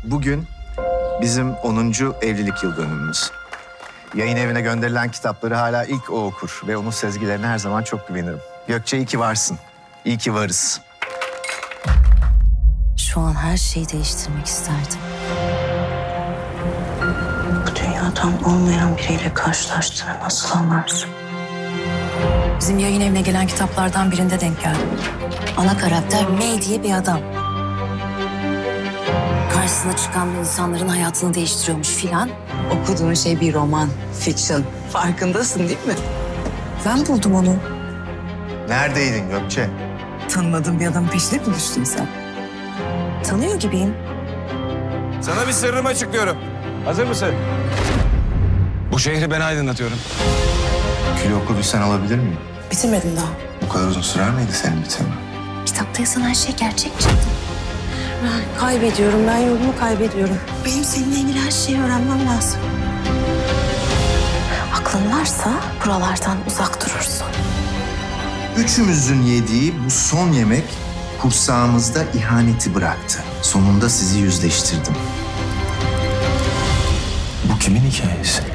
Bugün bizim 10. evlilik yıl dönümümüz. Yayın evine gönderilen kitapları hala ilk o okur ve onun sezgilerine her zaman çok güvenirim. Gökçe, iyi ki varsın. İyi ki varız. Şu an her şeyi değiştirmek isterdim. Bu dünyadan olmayan biriyle karşılaştığını nasıl anlarsın? Bizim yayın evine gelen kitaplardan birinde denk geldim. Ana karakter May diye bir adam. Karşısına çıkan insanların hayatını değiştiriyormuş filan. Okuduğun şey bir roman, fiction. Farkındasın değil mi? Ben buldum onu. Neredeydin Gökçe? Tanımadığın bir adamın peşine mi düştün sen? Tanıyor gibiyim. Sana bir sırrımı açıklıyorum. Hazır mısın? Bu şehri ben aydınlatıyorum. Kilo oku bilsen alabilir miyim? Bitirmedim daha. Bu kadar uzun sürer miydi senin bitirmen? Kitapta yazan her şey gerçek çıktı. Ben kaybediyorum, ben yolumu kaybediyorum. Benim seninle ilgili her şeyi öğrenmem lazım. Aklın varsa buralardan uzak durursun. Üçümüzün yediği bu son yemek kursağımızda ihaneti bıraktı. Sonunda sizi yüzleştirdim. Bu kimin hikayesi?